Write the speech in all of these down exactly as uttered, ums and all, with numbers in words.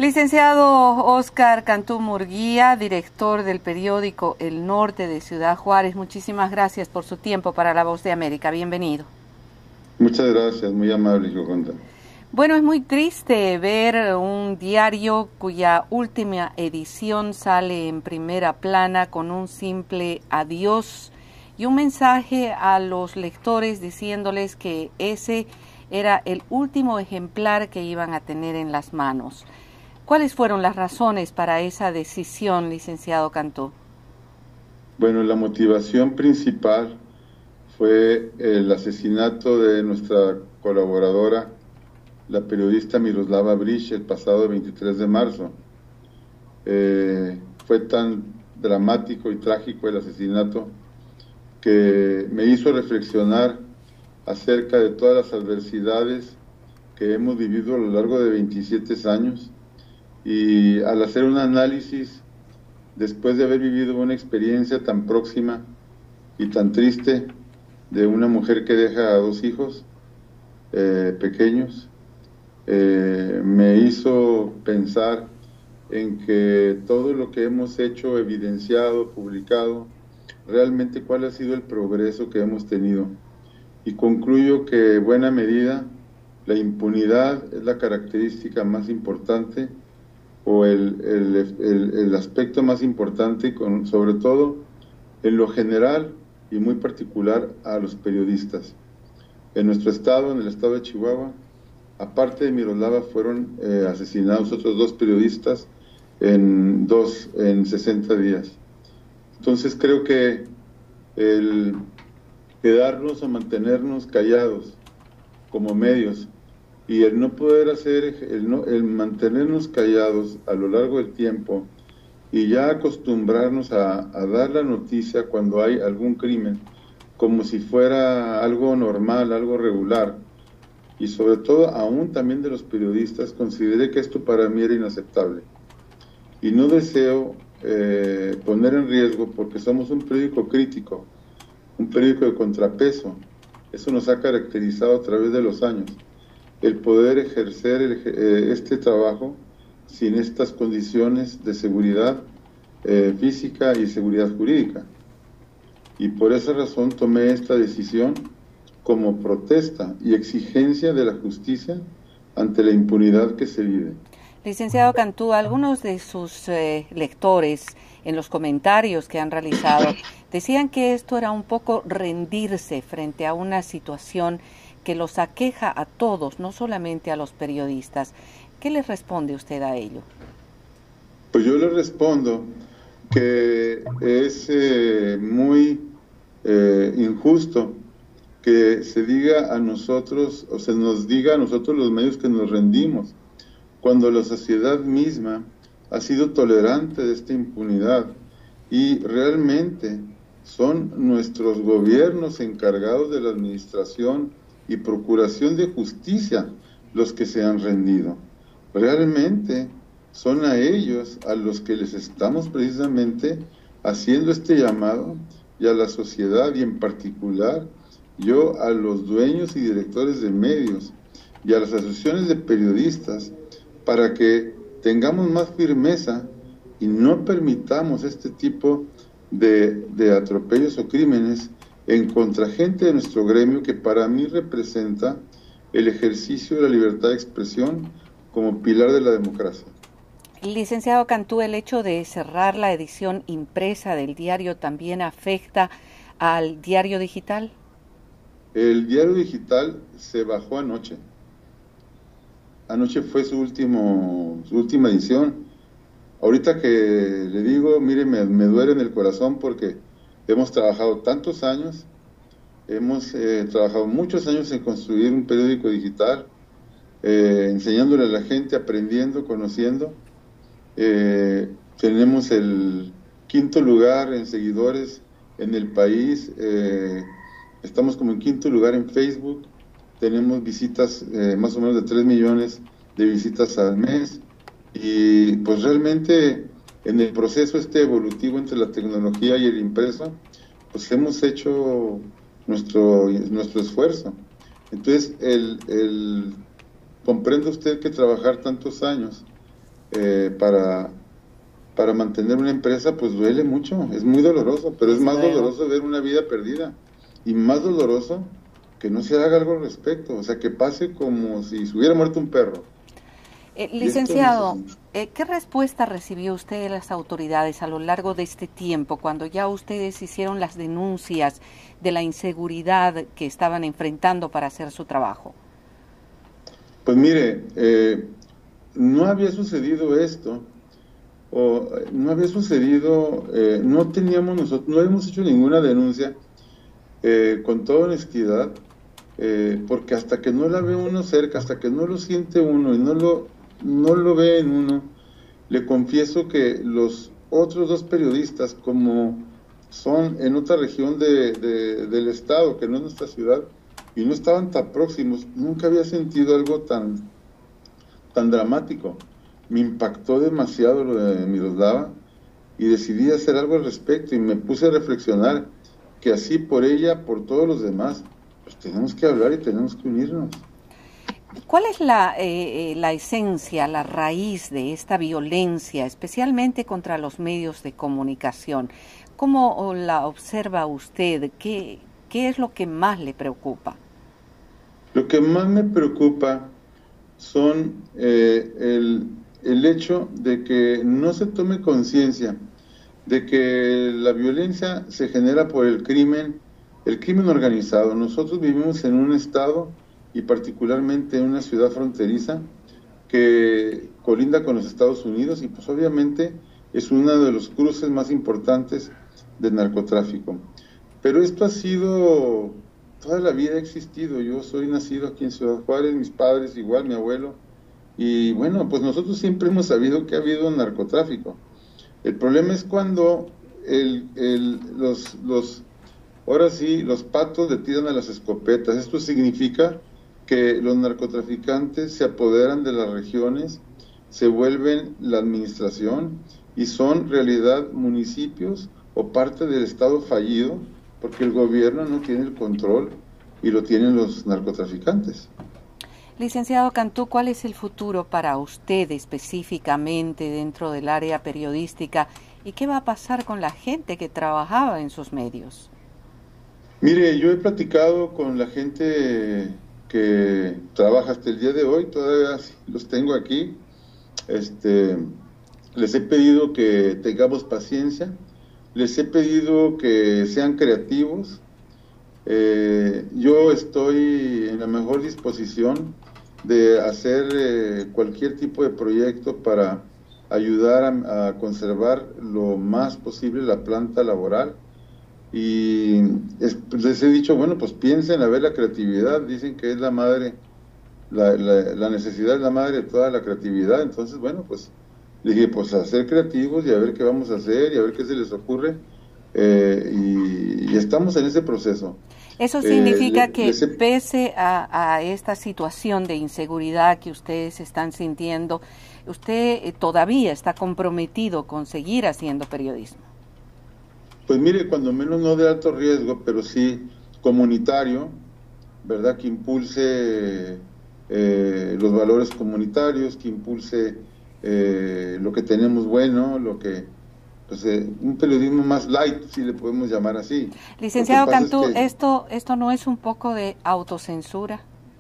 Licenciado Óscar Cantú Murguía, director del periódico El Norte de Ciudad Juárez, muchísimas gracias por su tiempo para La Voz de América. Bienvenido. Muchas gracias, muy amable, Joconda. Bueno, es muy triste ver un diario cuya última edición sale en primera plana con un simple adiós y un mensaje a los lectores diciéndoles que ese era el último ejemplar que iban a tener en las manos. ¿Cuáles fueron las razones para esa decisión, licenciado Cantú? Bueno, la motivación principal fue el asesinato de nuestra colaboradora, la periodista Miroslava Bríez, el pasado veintitrés de marzo. Eh, fue tan dramático y trágico el asesinato que me hizo reflexionar acerca de todas las adversidades que hemos vivido a lo largo de veintisiete años, y al hacer un análisis, después de haber vivido una experiencia tan próxima y tan triste de una mujer que deja a dos hijos eh, pequeños, eh, me hizo pensar en que todo lo que hemos hecho, evidenciado, publicado, realmente cuál ha sido el progreso que hemos tenido. Y concluyo que en buena medida la impunidad es la característica más importante o el, el, el, el aspecto más importante, con, sobre todo en lo general y muy particular a los periodistas. En nuestro estado, en el estado de Chihuahua, aparte de Miroslava, fueron eh, asesinados otros dos periodistas en, dos, en sesenta días. Entonces creo que el quedarnos o mantenernos callados como medios y el no poder hacer, el, no, el mantenernos callados a lo largo del tiempo y ya acostumbrarnos a, a dar la noticia cuando hay algún crimen como si fuera algo normal, algo regular, y sobre todo aún también de los periodistas, consideré que esto para mí era inaceptable y no deseo eh, poner en riesgo, porque somos un periódico crítico, un periódico de contrapeso. Eso nos ha caracterizado a través de los años, el poder ejercer el, eh, este trabajo sin estas condiciones de seguridad eh, física y seguridad jurídica. Y por esa razón tomé esta decisión como protesta y exigencia de la justicia ante la impunidad que se vive. Licenciado Cantú, algunos de sus eh, lectores en los comentarios que han realizado decían que esto era un poco rendirse frente a una situación que los aqueja a todos, no solamente a los periodistas. ¿Qué le responde usted a ello? Pues yo le respondo que es eh, muy eh, injusto que se diga a nosotros, o se nos diga a nosotros los medios que nos rendimos, cuando la sociedad misma ha sido tolerante de esta impunidad y realmente son nuestros gobiernos encargados de la administración y procuración de justicia los que se han rendido. Realmente son a ellos a los que les estamos precisamente haciendo este llamado, y a la sociedad, y en particular yo a los dueños y directores de medios y a las asociaciones de periodistas, para que tengamos más firmeza y no permitamos este tipo de, de atropellos o crímenes en contra gente de nuestro gremio, que para mí representa el ejercicio de la libertad de expresión como pilar de la democracia. Licenciado Cantú, ¿el hecho de cerrar la edición impresa del diario también afecta al diario digital? El diario digital se bajó anoche. Anoche fue su, último, su última edición. Ahorita que le digo, mire, me, me duele en el corazón porque hemos trabajado tantos años, hemos eh, trabajado muchos años en construir un periódico digital, eh, enseñándole a la gente, aprendiendo, conociendo. Eh, tenemos el quinto lugar en seguidores en el país, eh, estamos como en quinto lugar en Facebook, tenemos visitas, eh, más o menos de tres millones de visitas al mes, y pues realmente en el proceso este evolutivo entre la tecnología y el impreso, pues hemos hecho nuestro, nuestro esfuerzo. Entonces, el, el, comprende usted que trabajar tantos años eh, para, para mantener una empresa, pues duele mucho, es muy doloroso, pero es más doloroso ver una vida perdida y más doloroso que no se haga algo al respecto, o sea, que pase como si se hubiera muerto un perro. Eh, licenciado, eh, ¿qué respuesta recibió usted de las autoridades a lo largo de este tiempo, cuando ya ustedes hicieron las denuncias de la inseguridad que estaban enfrentando para hacer su trabajo? Pues mire, eh, no había sucedido esto, o no había sucedido, eh, no teníamos nosotros, no hemos hecho ninguna denuncia, eh, con toda honestidad, eh, porque hasta que no la ve uno cerca, hasta que no lo siente uno y no lo, no lo ve en uno, le confieso que los otros dos periodistas, como son en otra región de, de, del estado, que no es nuestra ciudad, y no estaban tan próximos, nunca había sentido algo tan, tan dramático. Me impactó demasiado lo de Miroslava y decidí hacer algo al respecto y me puse a reflexionar que así por ella, por todos los demás, pues tenemos que hablar y tenemos que unirnos. ¿Cuál es la, eh, la esencia, la raíz de esta violencia, especialmente contra los medios de comunicación? ¿Cómo la observa usted? ¿Qué, qué es lo que más le preocupa? Lo que más me preocupa son eh, el, el hecho de que no se tome conciencia de que la violencia se genera por el crimen, el crimen organizado. Nosotros vivimos en un estado y particularmente en una ciudad fronteriza que colinda con los Estados Unidos y pues obviamente es uno de los cruces más importantes del narcotráfico. Pero esto ha sido, toda la vida ha existido. Yo soy nacido aquí en Ciudad Juárez, mis padres igual, mi abuelo, y bueno, pues nosotros siempre hemos sabido que ha habido narcotráfico. El problema es cuando el, el, los, los, ahora sí, los patos le tiran a las escopetas. Esto significa que los narcotraficantes se apoderan de las regiones, se vuelven la administración y son en realidad municipios o parte del estado fallido, porque el gobierno no tiene el control y lo tienen los narcotraficantes. Licenciado Cantú, ¿cuál es el futuro para usted específicamente dentro del área periodística y qué va a pasar con la gente que trabajaba en sus medios? Mire, yo he platicado con la gente que trabaja hasta el día de hoy, todavía los tengo aquí. Este, les he pedido que tengamos paciencia, les he pedido que sean creativos. Eh, yo estoy en la mejor disposición de hacer eh, cualquier tipo de proyecto para ayudar a, a conservar lo más posible la planta laboral. Y es, les he dicho, bueno, pues piensen a ver la creatividad, dicen que es la madre, la, la, la necesidad es la madre de toda la creatividad. Entonces, bueno, pues le dije, pues a ser creativos y a ver qué vamos a hacer y a ver qué se les ocurre, eh, y, y estamos en ese proceso. Eso significa eh, que les he... pese a, a esta situación de inseguridad que ustedes están sintiendo, usted eh, todavía está comprometido con seguir haciendo periodismo. Pues mire, cuando menos no de alto riesgo, pero sí comunitario, ¿verdad? Que impulse eh, los valores comunitarios, que impulse eh, lo que tenemos bueno, lo que, pues eh, un periodismo más light, si le podemos llamar así. Licenciado Cantú, es que, esto, esto no es un poco de autocensura.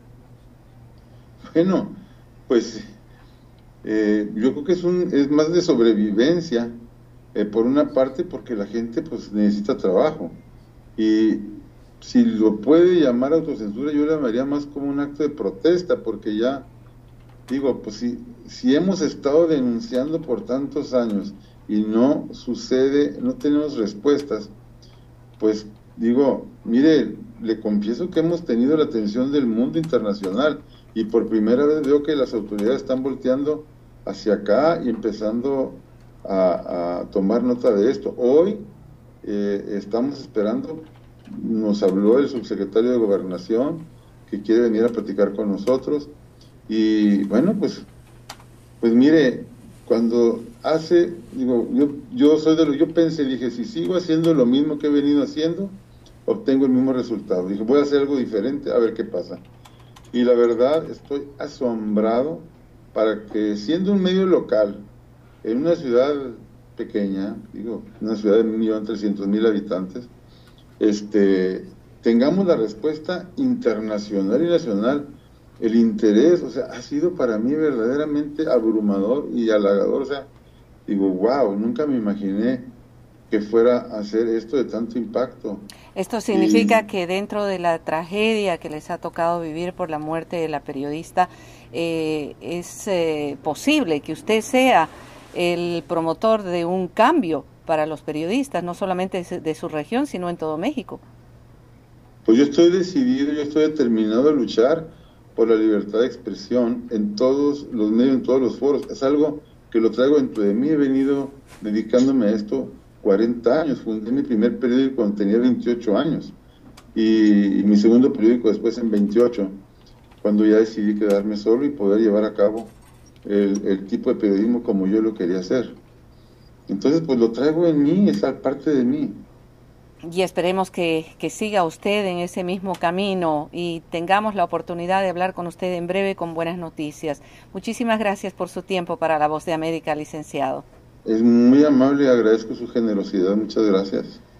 Bueno, pues eh, yo creo que es un, es más de sobrevivencia. Eh, por una parte porque la gente pues necesita trabajo y si lo puede llamar autocensura yo le llamaría más como un acto de protesta, porque ya digo, pues si, si hemos estado denunciando por tantos años y no sucede, no tenemos respuestas, pues digo, mire, le confieso que hemos tenido la atención del mundo internacional y por primera vez veo que las autoridades están volteando hacia acá y empezando A, a tomar nota de esto. Hoy eh, estamos esperando, nos habló el subsecretario de Gobernación que quiere venir a platicar con nosotros y bueno, pues pues mire, cuando hace, digo, yo, yo soy de lo, yo pensé, dije, si sigo haciendo lo mismo que he venido haciendo, obtengo el mismo resultado. Dije, voy a hacer algo diferente, a ver qué pasa. Y la verdad, estoy asombrado para que siendo un medio local, en una ciudad pequeña, digo, una ciudad de un millón trescientos mil habitantes, este, tengamos la respuesta internacional y nacional, el interés, o sea, ha sido para mí verdaderamente abrumador y halagador, o sea, digo, wow, nunca me imaginé que fuera a hacer esto de tanto impacto. Esto significa y, que dentro de la tragedia que les ha tocado vivir por la muerte de la periodista, eh, es eh, posible que usted sea el promotor de un cambio para los periodistas, no solamente de su región, sino en todo México. Pues yo estoy decidido, yo estoy determinado a luchar por la libertad de expresión en todos los medios, en todos los foros. Es algo que lo traigo dentro de mí, he venido dedicándome a esto cuarenta años, fundé mi primer periódico cuando tenía veintiocho años y, y mi segundo periódico después en veintiocho, cuando ya decidí quedarme solo y poder llevar a cabo el, el tipo de periodismo como yo lo quería hacer. Entonces pues lo traigo en mí, es parte de mí. Y esperemos que, que siga usted en ese mismo camino y tengamos la oportunidad de hablar con usted en breve con buenas noticias. Muchísimas gracias por su tiempo para La Voz de América, licenciado. Es muy amable y agradezco su generosidad. Muchas gracias.